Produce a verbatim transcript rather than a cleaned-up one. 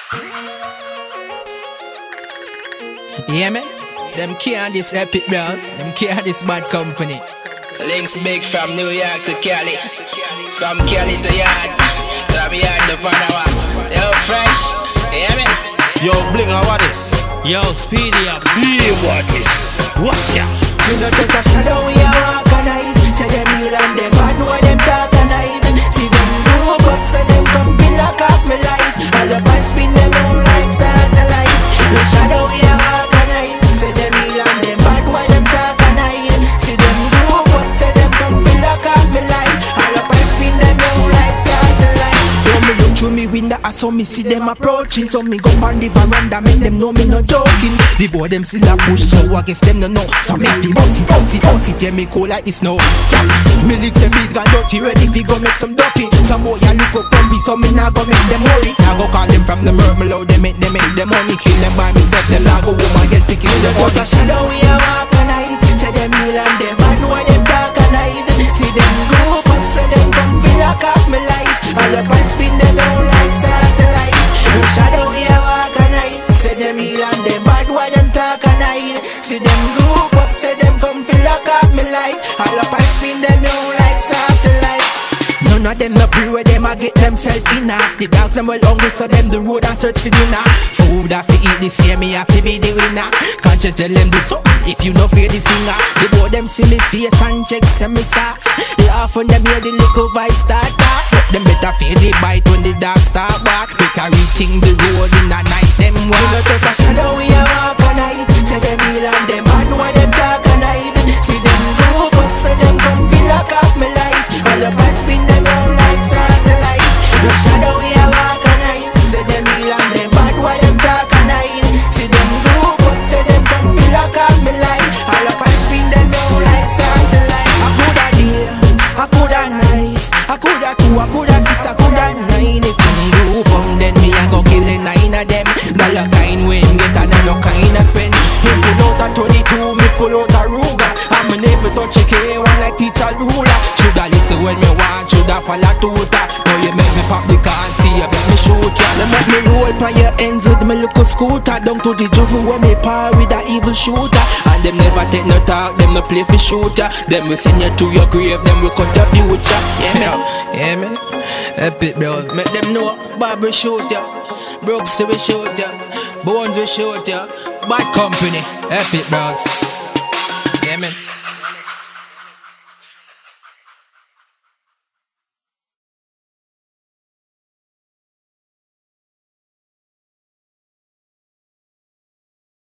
Yeah, man. Them can't this epic bros. Them can't this bad company. Links big from New York to Cali. From Cali to Yard. To Yard to Panama. Yo, fresh. Yeah, man. Yo, Bling, what is? Yo, Speedy up. Yeah, what is? Watch ya. We not just a shadow, we a walk a night. Say them heal and them bad, know them talk a night. See them move up, say them come feel lock off my life. All the boys spin them out like satellite. No shadow, we a walk a night. Say them heal and them bad, why them talk a night. See them move up, say them come feel lock off my life. All the boys spin them out like satellite. Yo, me look through me window, I saw me see them approaching. So me go on the veranda, make them know me not joking. The boy them still a push, so I guess them no know. So me fi bouncy, bouncy, bouncy, tell me cool like this now. Yeah, me lick them beat got dirty, ready fi go make some dopey. Some boy a look up pumpy, so me nah go make them worry. Nah go call them from the murmur, they make them make them money. Kill them by myself, them nah go woman get thick in the body. Just a shadow we a walk a night. Say them heal and them bad, why them talk a night. See them go up, say them come feel lock off my life. All the pants spin them down like satellite. No shadow we a walk a night. Say them heal and them bad, why them talk a night. See them group up, say them come feel lock off my life. All the pants spin them down like satellite. None of them no pray where them a get themselves in. The dogs them well hungry, so them the road and search for dinner. Food have to eat this year, me have to be the winner. Conscious tell them do something if you no fear the singer. The boy them see me face and check send me socks. Laugh when them hear the little voice start talk. But them better feel the bite when the dog start bark. We can rethink the road in the night them walk. We not just a shadow, we a walk a night. Say them heal and them bad, why them talk a night. See them go up, say them come feel lock off my life. All the bad spin them down like satellite. No shadow, we a walk a night. Say them heal and them bad, why them talk a night. See them go up, say them come feel lock off my life. All the bad spin them down like satellite. I coulda day, I coulda night, I coulda two, I coulda six, I coulda nine. If me go up, then me a go kill the nine of them. Dollar kind win, get another kind of spend. He pull out a twenty-two, me pull out a Ruger. I'm never touch a K one like teacher ruler. Shoulda listen when me want, shoulda follow tutor. Now you make me pop the car and see you make me shoot ya. Them make me roll by your ends with me little scooter. Down to the juvu where me par with a evil shooter. And them never take no talk, them no play for shooter. Them will send you to your grave, them will cut your future. Yeah man, yeah man. Epic bros, make them know Bob will shoot ya, Brooks will shoot ya, Bones will shoot ya. Bad company, epic bros.